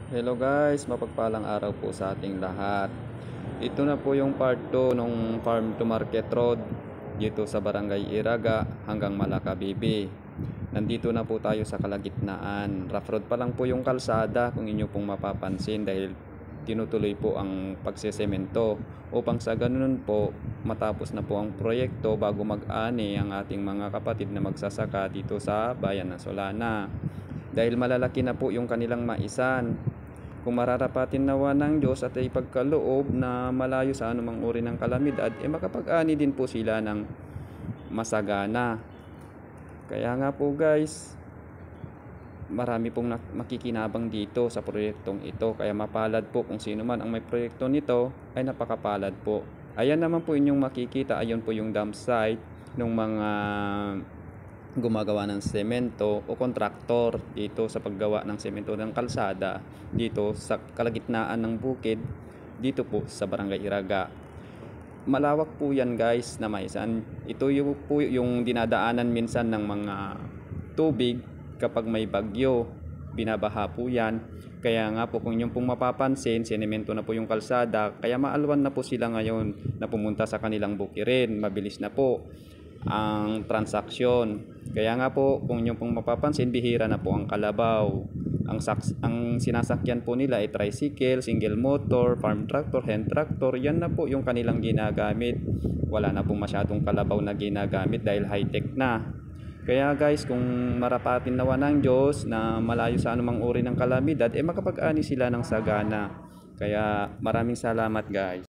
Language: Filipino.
Hello guys, mapagpalang araw po sa ating lahat. Ito na po yung part 2 ng Farm to Market Road dito sa Barangay Iraga hanggang Malacca Bibi. Nandito na po tayo sa kalagitnaan. Rough road pa lang po yung kalsada kung inyo pong mapapansin dahil tinutuloy po ang pagsesemento upang sa ganun po matapos na po ang proyekto bago mag-ani ang ating mga kapatid na magsasaka dito sa bayan ng Solana. Dahil malalaki na po yung kanilang maisan. Kung mararapatin nawa ng Diyos at ipagkaloob na malayo sa anumang uri ng kalamidad, makapag-ani din po sila ng masagana. Kaya nga po guys, marami pong makikinabang dito sa proyektong ito. Kaya mapalad po kung sino man ang may proyekto nito ay napakapalad po. Ayan naman po inyong makikita, ayon po yung dump site ng mga gumagawa ng semento o kontraktor dito sa paggawa ng semento ng kalsada dito sa kalagitnaan ng bukid dito po sa Barangay Iraga. Malawak po yan guys na maisan. Ito yung po yung dinadaanan minsan ng mga tubig kapag may bagyo. Binabaha po yan. Kaya nga po kung yung pong mapapansin, sinemento na po yung kalsada. Kaya maalwan na po sila ngayon na pumunta sa kanilang bukirin. Mabilis na po ang transaksyon. Kaya nga po kung inyo pong mapapansin, bihira na po ang kalabaw. Ang sinasakyan po nila ay tricycle, single motor, farm tractor, hand tractor. Yan na po yung kanilang ginagamit. Wala na pong masyadong kalabaw na ginagamit dahil high-tech na. Kaya guys, kung marapatin nawa ng Diyos na malayo sa anumang uri ng kalamidad, makapag-ani sila ng sagana. Kaya maraming salamat guys.